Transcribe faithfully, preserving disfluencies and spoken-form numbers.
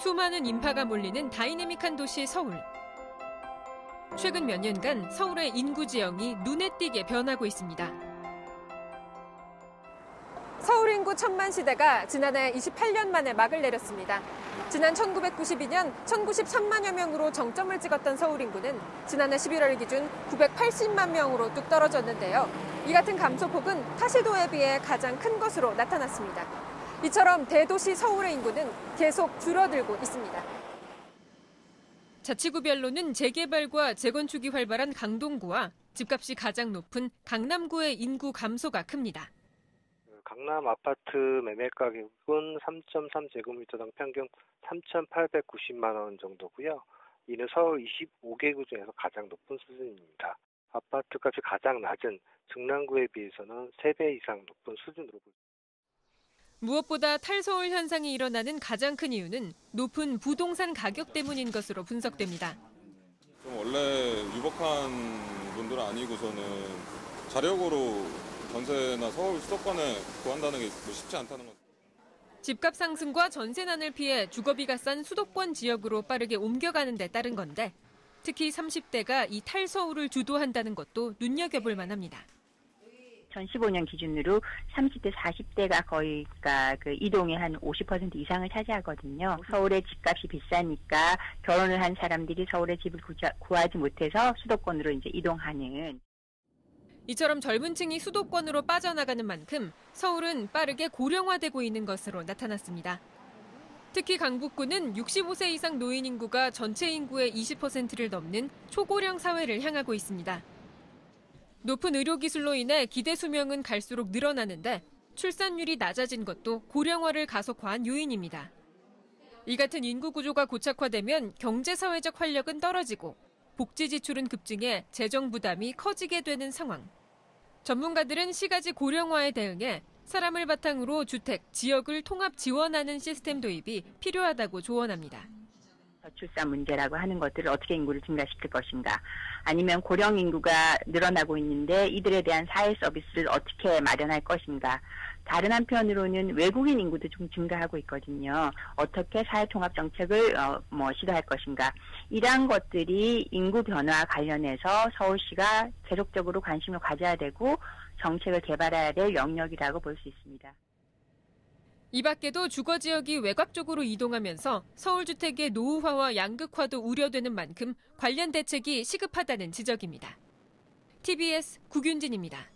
수많은 인파가 몰리는 다이내믹한 도시 서울. 최근 몇 년간 서울의 인구 지형이 눈에 띄게 변하고 있습니다. 서울 인구 천만 시대가 지난해 이십팔 년 만에 막을 내렸습니다. 지난 천구백구십이 년 천구십삼만여 명으로 정점을 찍었던 서울 인구는 지난해 십일월 기준 구백팔십만 명으로 뚝 떨어졌는데요. 이 같은 감소폭은 타 시도에 비해 가장 큰 것으로 나타났습니다. 이처럼 대도시 서울의 인구는 계속 줄어들고 있습니다. 자치구별로는 재개발과 재건축이 활발한 강동구와 집값이 가장 높은 강남구의 인구 감소가 큽니다. 강남 아파트 매매 가격은 삼 점 삼 제곱미터당 평균 삼천팔백구십만 원 정도고요. 이는 서울 이십오 개구 중에서 가장 높은 수준입니다. 아파트 값이 가장 낮은 중랑구에 비해서는 세 배 이상 높은 수준으로 보입니다. 무엇보다 탈서울 현상이 일어나는 가장 큰 이유는 높은 부동산 가격 때문인 것으로 분석됩니다. 좀 원래 유복한 분들은 아니고서는 자력으로 전세나 서울 수도권에 구한다는 게 쉽지 않다는 것. 집값 상승과 전세난을 피해 주거비가 싼 수도권 지역으로 빠르게 옮겨가는 데 따른 건데 특히 삼십 대가 이 탈서울을 주도한다는 것도 눈여겨볼 만합니다. 천십오 년 기준으로 삼십 대, 사십 대가 거의 그러니까 그 이동의 한 오십 퍼센트 이상을 차지하거든요. 서울의 집값이 비싸니까 결혼을 한 사람들이 서울에 집을 구하지 못해서 수도권으로 이제 이동하는. 이처럼 젊은 층이 수도권으로 빠져나가는 만큼 서울은 빠르게 고령화되고 있는 것으로 나타났습니다. 특히 강북구는 육십오 세 이상 노인 인구가 전체 인구의 이십 퍼센트를 넘는 초고령 사회를 향하고 있습니다. 높은 의료기술로 인해 기대 수명은 갈수록 늘어나는데 출산율이 낮아진 것도 고령화를 가속화한 요인입니다. 이 같은 인구 구조가 고착화되면 경제사회적 활력은 떨어지고 복지 지출은 급증해 재정 부담이 커지게 되는 상황. 전문가들은 시가지 고령화에 대응해 사람을 바탕으로 주택, 지역을 통합 지원하는 시스템 도입이 필요하다고 조언합니다. 저출산 문제라고 하는 것들을 어떻게 인구를 증가시킬 것인가, 아니면 고령 인구가 늘어나고 있는데 이들에 대한 사회 서비스를 어떻게 마련할 것인가, 다른 한편으로는 외국인 인구도 좀 증가하고 있거든요. 어떻게 사회통합 정책을 어, 뭐 시도할 것인가, 이러한 것들이 인구 변화와 관련해서 서울시가 계속적으로 관심을 가져야 되고 정책을 개발해야 될 영역이라고 볼 수 있습니다. 이 밖에도 주거지역이 외곽 쪽으로 이동하면서 서울주택의 노후화와 양극화도 우려되는 만큼 관련 대책이 시급하다는 지적입니다. 티비에스 구균진입니다.